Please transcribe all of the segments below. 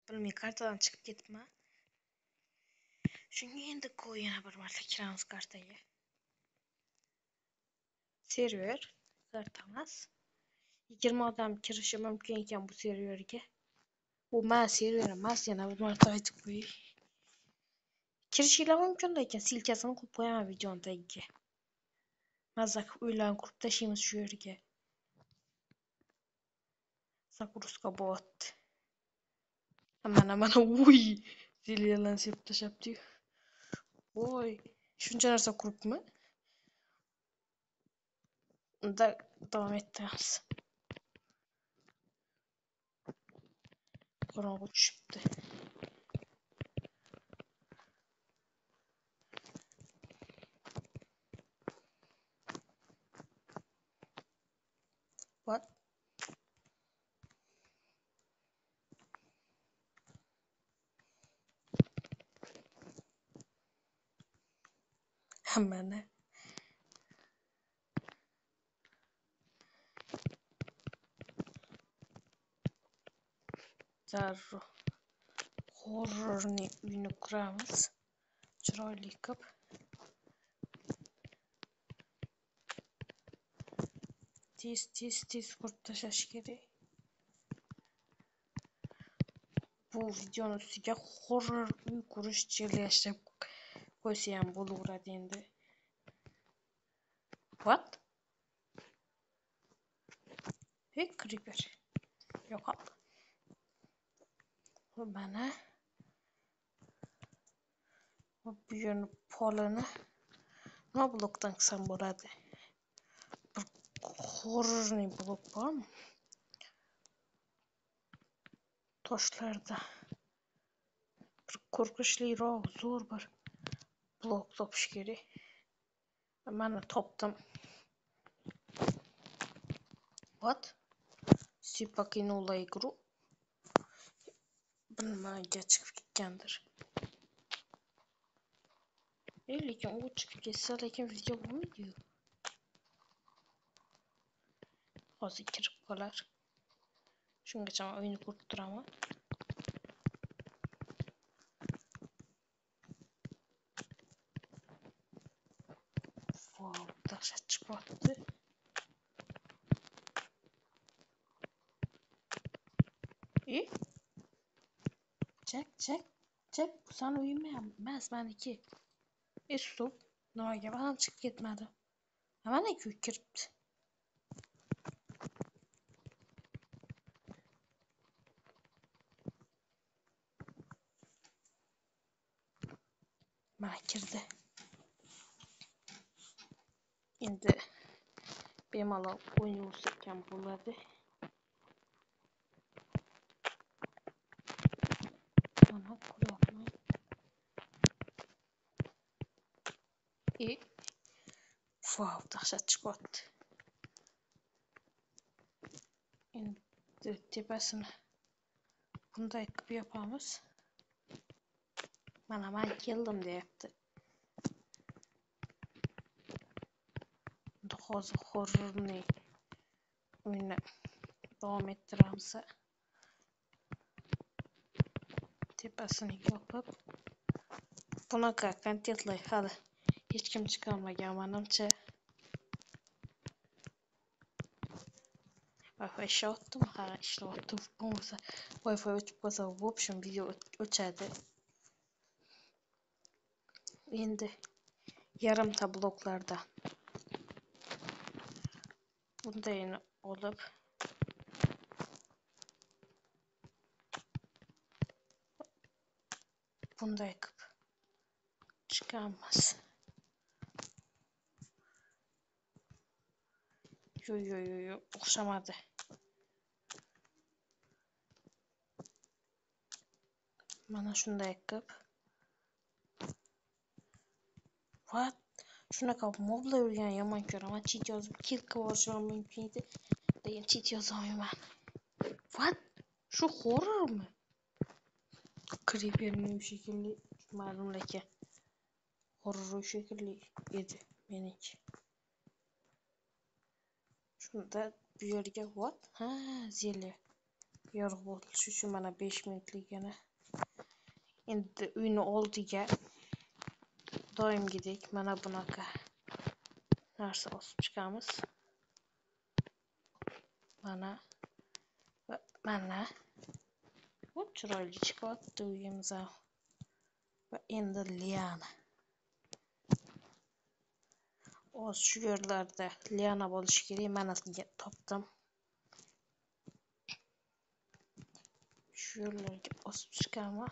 Bilmay kartadan chiqib ketma. Shunga endi yana bir marta kiramiz kartaga. Server karta emas. 20 odam kirishi mumkin ekan bu serverga. Bu server emas, yana bir marta aytib qo'yay. Kirishinglar mumkin lekin silkasini qo'yib qo'yaman videoning tagiga. Mazza qilib uylarni qurib tashlaymiz shu yerga. Загрузка bo'lyapti. Mana uy zilyalarni sepib tashlabdi-yu. Voy, shuncha narsa quribmi? Unda davom etamiz. Qorong'i tushibdi. What? Mana zarur horrorning uyini quramiz. Chiroyli qilib. Tez qurib tashlash kerak. Bu videoning ustiga horror uy qurish joylashtirib qo'ysa ham bo'laveradi endi. What? Hey, creeper. Yo'q. Mana bu yerni polini nima blokdan qilsam bo'ladi? Bir horrorning blok bormi? Toshlarda bir qo'rqinchliroq zo'r bir blok topish kerak. Mana topdim. What? Si покинула игру. Nimaga chiqib ketgandir. Lekin u chiqib ketsa, lekin video bo'lmaydi-yu. Hozir kirib qolar. Shungacha men o'yinni ko'rib turaman. Wow, dahshat chiqyapti. Çek, bu sana uyumayapmiz meniki. Stop. Nimaga ham chiqib ketmadi? Mana kiribdi. Mana kirdi. Endi bemalol o'ynayversak ham bo'ladi. Mana quryapman. Wow, dahshat chiqyapti. Endi tepasini bunday qilib yapamiz. Mana men keldim deyapti. Hozir horrorning uyini davom ettiramiz. Tepasini yopib bunaqa kontentlar hali hech kim chiqarmagan menimcha. Wi-Fi ishlayaptimi? Ha, ishlayapti. Bo'lmasa Wi-Fi o'chib qolsa, в общем, video o'chadi. Endi yarimta bloklarda bundayni olib bunday qilib chiqamiz. Yo, o'xshamadi. Mana shunday qilib. What? Shunaqa moblar yurgan yomon ko'raman. Cheat yozib kill qilib olishim mumkin edi. Lekin cheat yozolmayman. What? Shu horrormi? Creeperning shekilli ma'lum lekin horror shekilli edi meniki. Shunda bu yerga what? Ha, zeli yorug' bo'lishi uchun mana 5 minutligini. Endi uyni oldiga doimgidek mana bunaqa narsa osib chiqamiz. Mana va mana chiroyli chiqyapti uyimiz ham. Va endi liana. Shu yerlarda liana bo'lishi kerak. Mana topdim. Shu yerlarga osib chiqaman.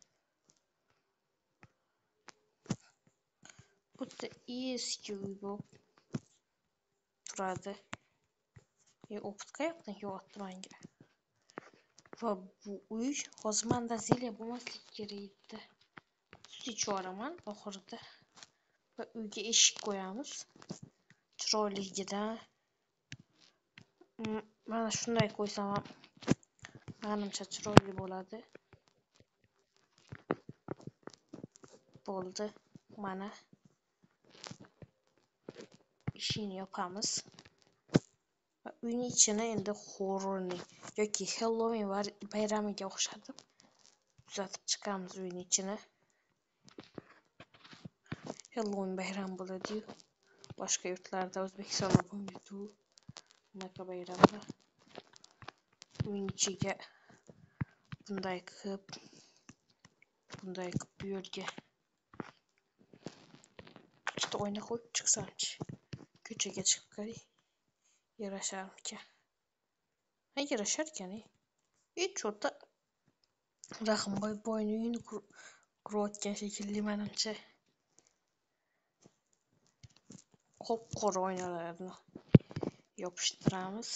Bu da eski uy bo'lib turadi. O'pit qayerdan kelyapti menga? Va bu uy hozir menda zilya bo'lmasligi kerak edi. Sut ichib yuboraman oxirida. Va uyga eshik qo'yamiz. Chiroyligidan. Mana shunday qo'ysam ham menimcha chiroyli bo'ladi. Bo'ldi. Mana ishini yopamiz. Va uyning ichini endi horrorning yoki Halloween bayramiga o'xshatib tuzatib chiqamiz uyning ichini. Halloween bayram bo'ladi-yu. Boshqa yurtlarda O'zbekistonda bo'lmaydi. Bunaqa bayramlar. Uyning ichiga bunday qilib bu yerga ikkita oyna qo'yib chiqsamchi. Ko'chaga chiqib ko'ray. Yarasharmikan? Ha, yarashar ekan. Hech o'rta Rahimboy boyni uyini qurayotgan shekilli menimcha. Qop-qora oynalarni yopishtiramiz.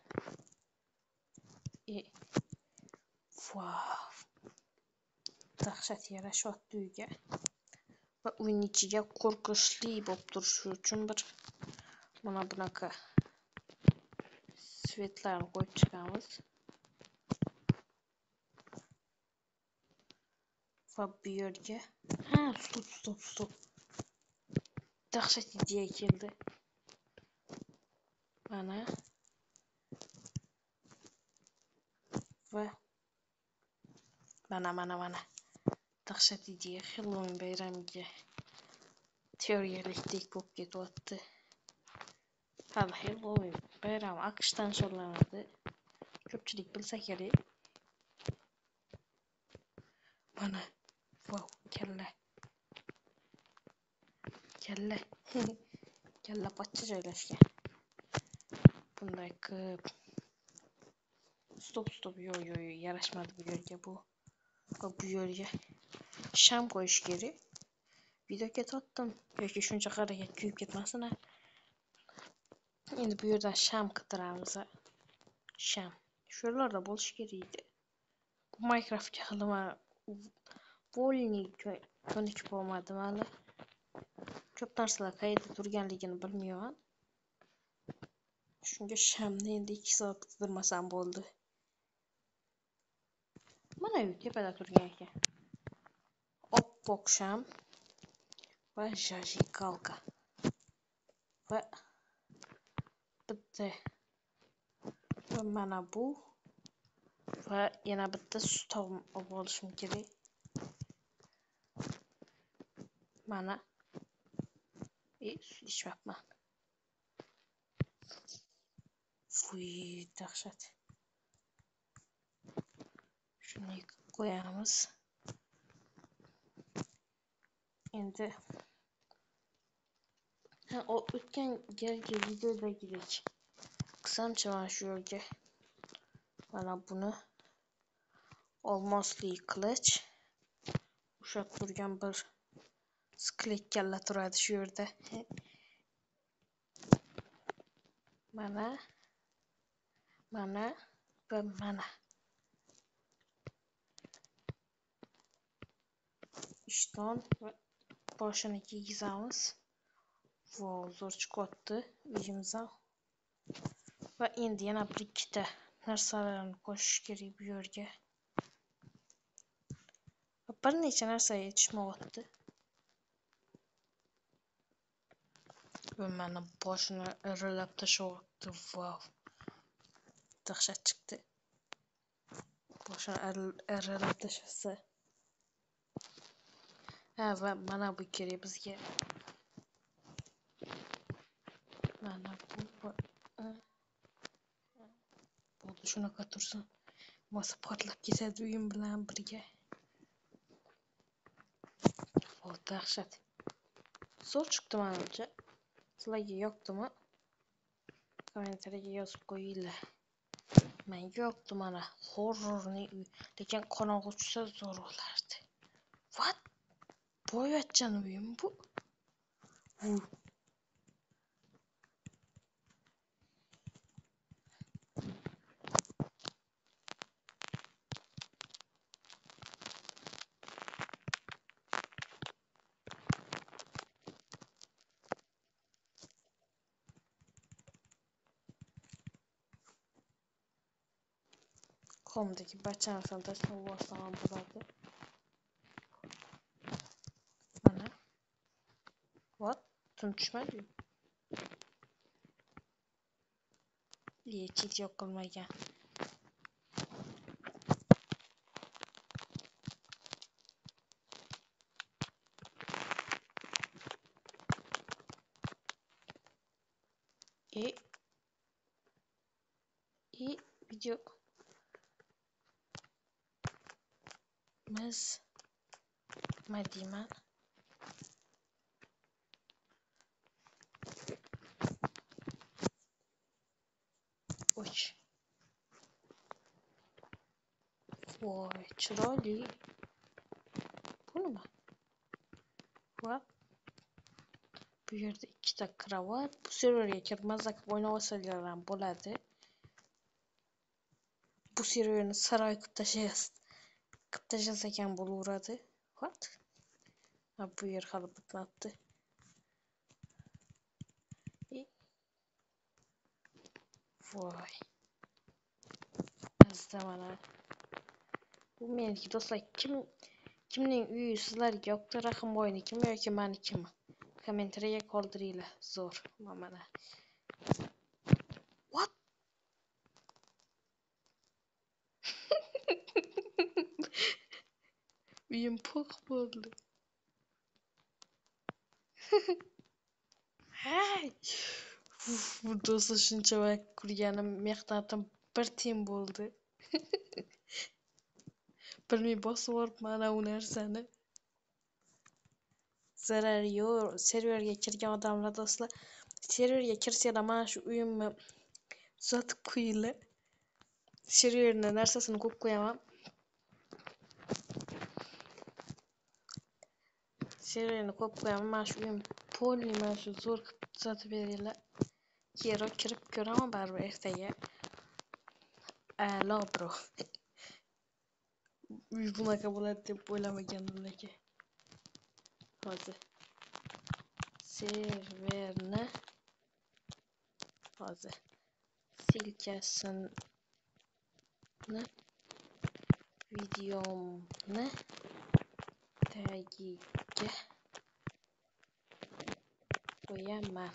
Wow. Dahshat yarashyapti uyga. Va uyning ichiga qo'rqinchli bo'lib turishi uchun mana bunaqa svetlarni qo'yib chiqamiz. Va bu yerga stop. Dahshat ideya keldi. Mana va mana dahshat ideya Halloween bayramiga tayyorgarlikdek bo'lib ketyapti. Hali Halloween bayrami AQShdan nishonlanadi. Ko'pchilik bilsa kerak. Mana wow, kalla pochcha joylashgan. Bunday qilib stop yo yarashmadi bu yerga bu. Bu yerga sham qo'yish kerak. Video ketyaptim yoki shuncha harakat kuyib ketmasin. Endi bu yerdan sham qidiramiz. Sham shu yerlarda bo'lishi kerak edi. Bu Minecraftga xilma Volni ko'nikib olmadim hali. Ko'p narsalar qayerda turganligini bilmayman. Shunga shamni endi 2 soat qidirmasam bo'ldi. Mana uy tepada turgan ekan. Oppoq sham va jajikalka. Va bitta va mana bu va yana bitta sut olib olishim kerak. Mana sut ichmayapman. Dahshat. Shuni qo'yamiz. Endi o'tgan galgi videodagidek qilsamchi mana shu yerga mana buni olmosli qilich ushlab turgan bir skelet kalla turadi shu yerda. Mana va mana ishton va boshini kiygizamiz. Zo'r chiqyapti uyimizdan. Va endi yana bir ikkita narsalarni qo'shish kerak bu yerga. Bir necha narsa yetishmayapti. Va mana boshini irrilab tashlayapti. Wow. Dahshat chiqdi. boshini arralab tashlasa. Ha, va mana bu kerak bizga. Mana bu bo'ldi, shunaqa tursin. Bo'lmasa portlab ketadi uyim bilan birga. O, dahshat. Zo'r chiqdi menimcha. Sizlarga yoqdimi? Kommentariyaga yozib qo'yinglar. Menga yoqdi mana horrorning uy, lekin qorong'i tushsa zo'r bo'lardi. What? Boyvachchan uyim bu. Komdagi barcha narsani tashlab yuborsam ham bo'ladi. Mana. What? Tun tushmadi. Chit yo'q qilmagan. Video Madiman uch. Voy, chiroyli. Bu nima? What? Bu yerda ikkita kravat. Bu serverga kirib mazza qilib o'ynab olsalar ham bo'ladi. Bu serverni saroy qilib tashlasak ham bo'laveradi. What? Bu yer hali bitmabdi. Voy. Bizda mana. Bu meniki do'stlar. Kimning uyi sizlarga yoqdi? Rahimboynikimi yoki menikimi? Kommentariyaga qoldiringlar. Zo'r. Mana. What? Uyim po'q bo'ldi. Hay. Bu do'stlar shuncha vaqt kurganim, mehnatim bir tiyin bo'ldi. Bilmay bosib o'ribman mana u narsani. Zarari yo'q. Serverga kirgan odamlar do'stlar, serverga kirsanglar mana shu uyimni tuzatib qo'yinglar. Serverni narsasini qo'yib qo'yaman. Serverni qo'yib qo'yaman. Mana shu uyim polni mana shu zo'r qilib tuzatib beringlar. Keyinroq kirib ko'raman baribir ertaga. Alo bro. Uy bunaqa bo'ladi deb o'ylamagandim lekin. Hozir serverni hozir silkasini videomni tagiga qo'yaman.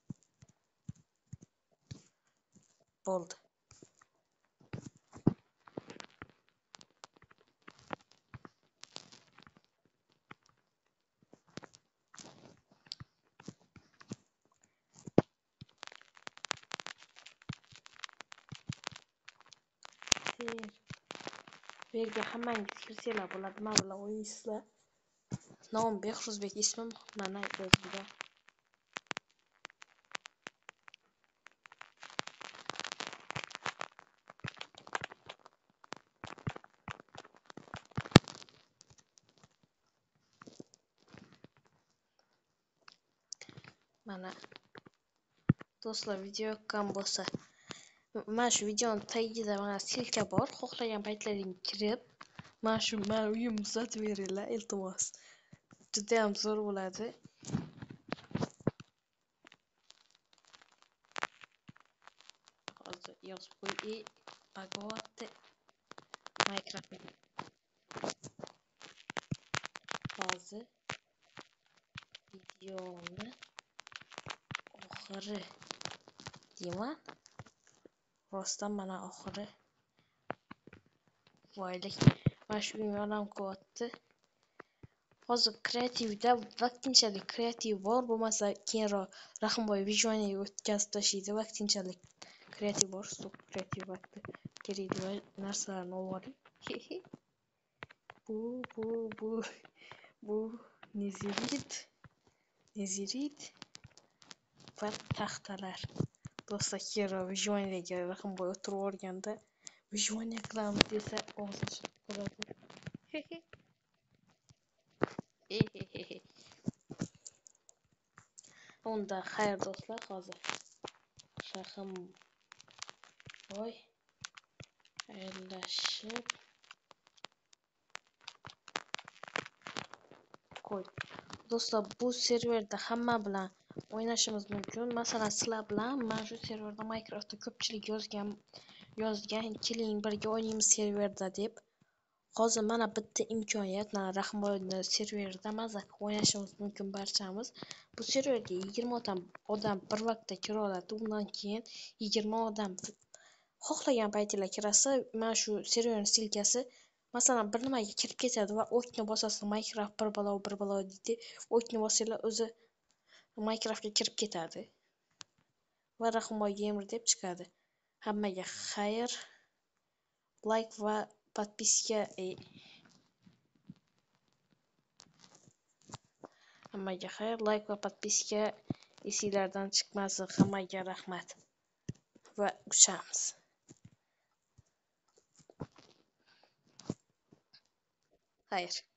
Bo'ldi. Serverga hammangiz kirsanglar bo'ladi. Men bilan o'ynaysizlar. Nomim Behruzbek, ismim mana yozilgan. Mana do'stlar, video yoqqan bo'lsa, mana shu videoning tagida mana silka bor. Xohlagan paytlaring kirib, mana shu uyimni tuzatib beringlar, iltimos. Juda ham zo'r bo'ladi. Hozir yozib qo'y. Bag'oti Minecraft. Hozir videoni oxiri deyman. Rostdan mana oxiri Voylik. Mana shu kun yordam qilyapti. Hozir kreativda vaqtinchalik kreativ bor, bo'lmasa keyinroq Rahimboy vijvaniyaga o'tkazib tashlaydi. Vaqtinchalik kreativ bor, stop kreativ vaqti kerakli narsalarni olib oling. Bu nezirit va taxtalar. Do'stlar, keyinroq vijvaniyaga Rahimboy o'tirib olganda vijvaniya qilamiz desa og'zini ochib qoladi. Unda xayr do'stlar, hozir Rahimboy xayrlashib qo'ydi. Do'stlar, bu serverda hamma bilan o'ynashimiz mumkin. Masalan, sizlar bilan mana shu serverda Minecraftda ko'pchilik yozgan, keling birga o'ynaymiz serverda deb. Hozir mana bitta imkoniyat, mana Rahimboyning serverida maza o'ynashimiz mumkin barchamiz. Bu serverga 20 odam bir vaqtda kira oladi. Undan keyin 20 odam xohlagan paytinglar kirasa, mana shu serverning silkasi masalan bir nimaga kirib ketadi va o'tni bosasiz Minecraft bir balov deydi. O'tni bosinglar o'zi Minecraftga kirib ketadi. Va Rahimboy gamer deb chiqadi. Hammaga xayr. Like va подписка Hammaga xayr, like va подписка esinglardan chiqmasin. Hammaga rahmat. Va uchamiz. Xayr.